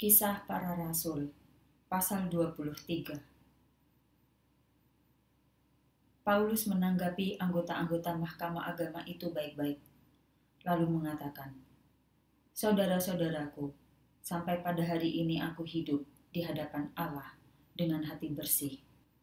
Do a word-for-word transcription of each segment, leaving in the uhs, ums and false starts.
Kisah Para Rasul, pasal dua puluh tiga. Paulus menanggapi anggota-anggota Mahkamah Agama itu baik-baik, lalu mengatakan, "Saudara-saudaraku, sampai pada hari ini aku hidup di hadapan Allah dengan hati bersih."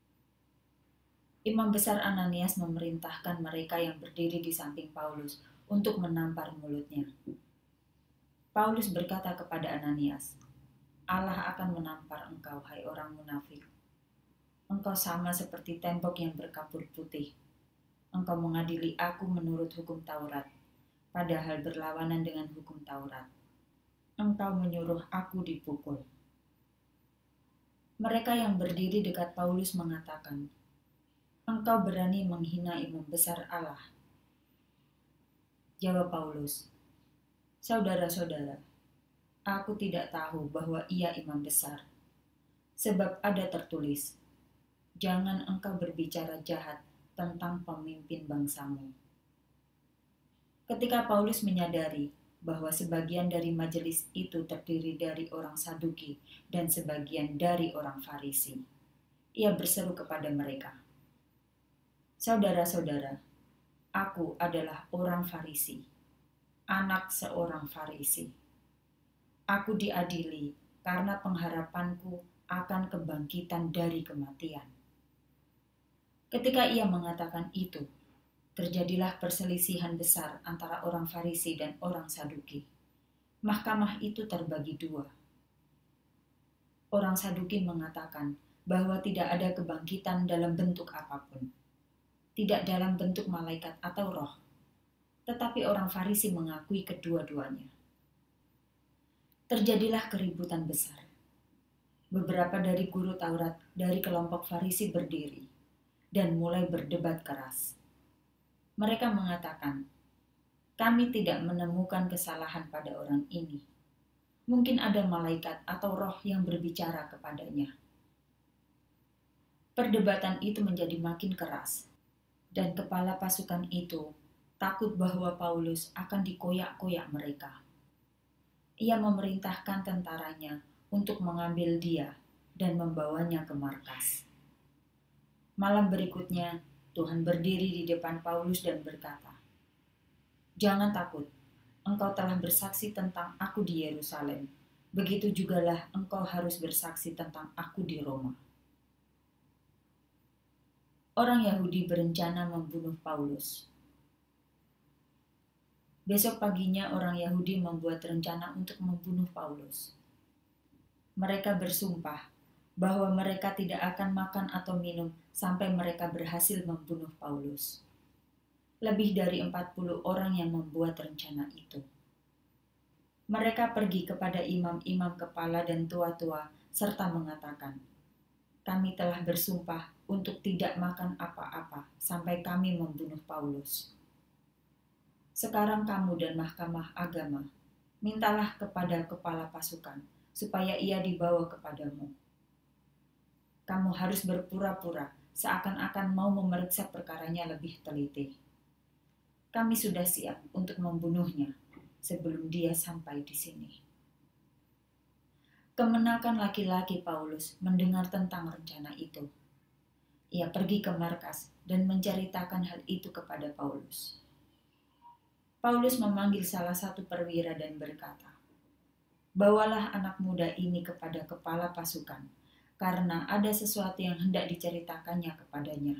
Imam besar Ananias memerintahkan mereka yang berdiri di samping Paulus untuk menampar mulutnya. Paulus berkata kepada Ananias, "Allah akan menampar engkau, hai orang munafik. Engkau sama seperti tembok yang berkapur putih. Engkau mengadili aku menurut hukum Taurat, padahal berlawanan dengan hukum Taurat. Engkau menyuruh aku dipukul." Mereka yang berdiri dekat Paulus mengatakan, "Engkau berani menghina imam besar Allah." Jawab Paulus, "Saudara-saudara, aku tidak tahu bahwa ia imam besar. Sebab ada tertulis, jangan engkau berbicara jahat tentang pemimpin bangsamu." Ketika Paulus menyadari bahwa sebagian dari majelis itu terdiri dari orang Saduki dan sebagian dari orang Farisi, ia berseru kepada mereka, "Saudara-saudara, aku adalah orang Farisi, anak seorang Farisi. Aku diadili karena pengharapanku akan kebangkitan dari kematian." Ketika ia mengatakan itu, terjadilah perselisihan besar antara orang Farisi dan orang Saduki. Mahkamah itu terbagi dua. Orang Saduki mengatakan bahwa tidak ada kebangkitan dalam bentuk apapun, tidak dalam bentuk malaikat atau roh, tetapi orang Farisi mengakui kedua-duanya. Terjadilah keributan besar. Beberapa dari guru Taurat dari kelompok Farisi berdiri dan mulai berdebat keras. Mereka mengatakan, "Kami tidak menemukan kesalahan pada orang ini. Mungkin ada malaikat atau roh yang berbicara kepadanya." Perdebatan itu menjadi makin keras, dan kepala pasukan itu takut bahwa Paulus akan dikoyak-koyak mereka. Ia memerintahkan tentaranya untuk mengambil dia dan membawanya ke markas. Malam berikutnya, Tuhan berdiri di depan Paulus dan berkata, "Jangan takut, engkau telah bersaksi tentang aku di Yerusalem. Begitu jugalah engkau harus bersaksi tentang aku di Roma." Orang Yahudi berencana membunuh Paulus. Besok paginya orang Yahudi membuat rencana untuk membunuh Paulus. Mereka bersumpah bahwa mereka tidak akan makan atau minum sampai mereka berhasil membunuh Paulus. Lebih dari empat puluh orang yang membuat rencana itu. Mereka pergi kepada imam-imam kepala dan tua-tua serta mengatakan, "Kami telah bersumpah untuk tidak makan apa-apa sampai kami membunuh Paulus. Sekarang kamu dan Mahkamah Agama, mintalah kepada kepala pasukan supaya ia dibawa kepadamu. Kamu harus berpura-pura seakan-akan mau memeriksa perkaranya lebih teliti. Kami sudah siap untuk membunuhnya sebelum dia sampai di sini." Kemenakan laki-laki Paulus mendengar tentang rencana itu. Ia pergi ke markas dan menceritakan hal itu kepada Paulus. Paulus memanggil salah satu perwira dan berkata, "Bawalah anak muda ini kepada kepala pasukan, karena ada sesuatu yang hendak diceritakannya kepadanya."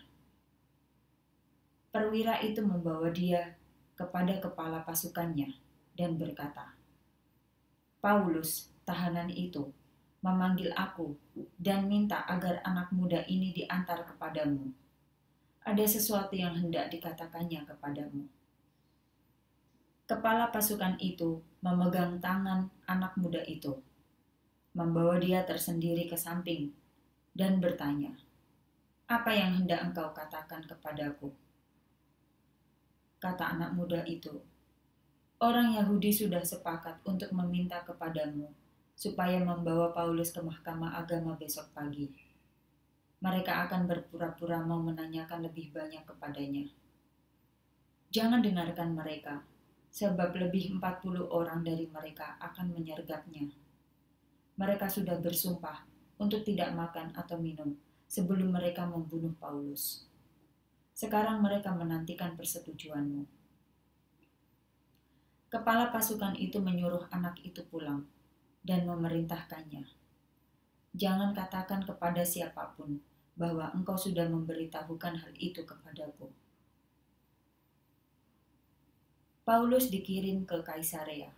Perwira itu membawa dia kepada kepala pasukannya dan berkata, "Paulus, tahanan itu, memanggil aku dan minta agar anak muda ini diantar kepadamu. Ada sesuatu yang hendak dikatakannya kepadamu." Kepala pasukan itu memegang tangan anak muda itu, membawa dia tersendiri ke samping, dan bertanya, "Apa yang hendak engkau katakan kepadaku?" Kata anak muda itu, "Orang Yahudi sudah sepakat untuk meminta kepadamu supaya membawa Paulus ke Mahkamah Agama besok pagi. Mereka akan berpura-pura mau menanyakan lebih banyak kepadanya. Jangan dengarkan mereka, sebab lebih empat puluh orang dari mereka akan menyergapnya. mereka sudah bersumpah untuk tidak makan atau minum sebelum mereka membunuh Paulus. Sekarang mereka menantikan persetujuanmu. Kepala pasukan itu menyuruh anak itu pulang dan memerintahkannya, jangan katakan kepada siapapun bahwa engkau sudah memberitahukan hal itu kepadaku. Paulus dikirim ke Kaisarea.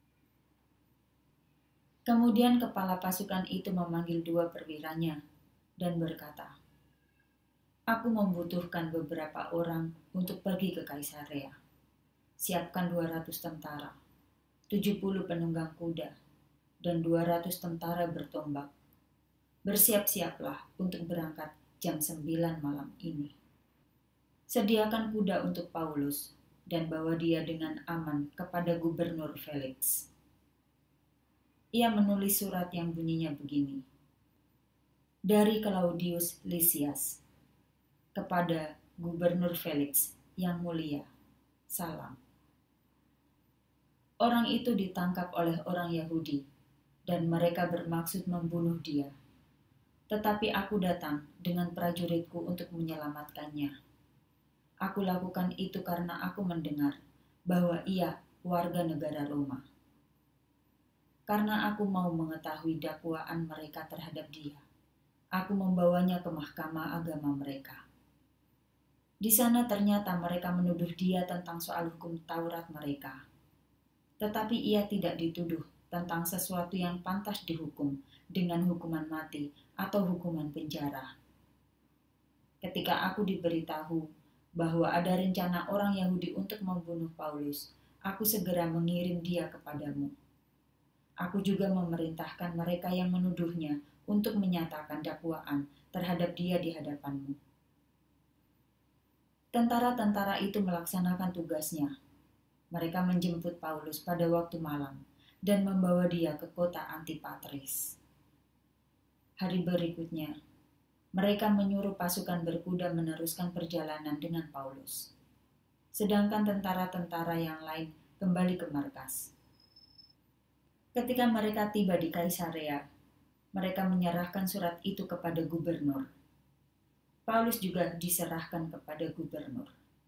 Kemudian kepala pasukan itu memanggil dua perwiranya dan berkata, aku membutuhkan beberapa orang untuk pergi ke Kaisarea. Siapkan dua ratus tentara, tujuh puluh penunggang kuda, dan dua ratus tentara bertombak. Bersiap-siaplah untuk berangkat jam sembilan malam ini. Sediakan kuda untuk Paulus dan bawa dia dengan aman kepada Gubernur Felix. Ia menulis surat yang bunyinya begini. Dari Claudius Lysias, kepada Gubernur Felix yang mulia, salam. Orang itu ditangkap oleh orang Yahudi, dan mereka bermaksud membunuh dia. Tetapi aku datang dengan prajuritku untuk menyelamatkannya. Aku lakukan itu karena aku mendengar bahwa ia warga negara Roma. Karena aku mau mengetahui dakwaan mereka terhadap dia, aku membawanya ke mahkamah agama mereka. Di sana ternyata mereka menuduh dia tentang soal hukum Taurat mereka. Tetapi ia tidak dituduh tentang sesuatu yang pantas dihukum dengan hukuman mati atau hukuman penjara. Ketika aku diberitahu bahwa ada rencana orang Yahudi untuk membunuh Paulus, aku segera mengirim dia kepadamu. Aku juga memerintahkan mereka yang menuduhnya untuk menyatakan dakwaan terhadap dia di hadapanmu. Tentara-tentara itu melaksanakan tugasnya. Mereka menjemput Paulus pada waktu malam dan membawa dia ke kota Antipatris. Hari berikutnya, mereka menyuruh pasukan berkuda meneruskan perjalanan dengan Paulus. Sedangkan tentara-tentara yang lain kembali ke markas. Ketika mereka tiba di Kaisarea, mereka menyerahkan surat itu kepada gubernur. Paulus juga diserahkan kepada gubernur.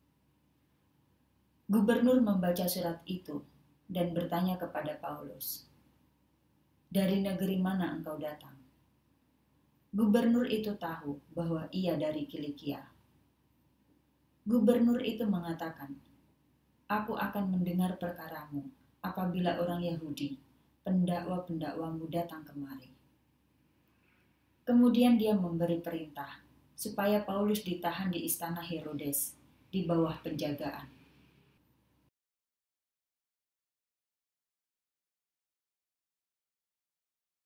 Gubernur membaca surat itu dan bertanya kepada Paulus, dari negeri mana engkau datang? Gubernur itu tahu bahwa ia dari Kilikia. Gubernur itu mengatakan, aku akan mendengar perkaramu apabila orang Yahudi, pendakwa-pendakwamu datang kemari. Kemudian dia memberi perintah supaya Paulus ditahan di istana Herodes di bawah penjagaan.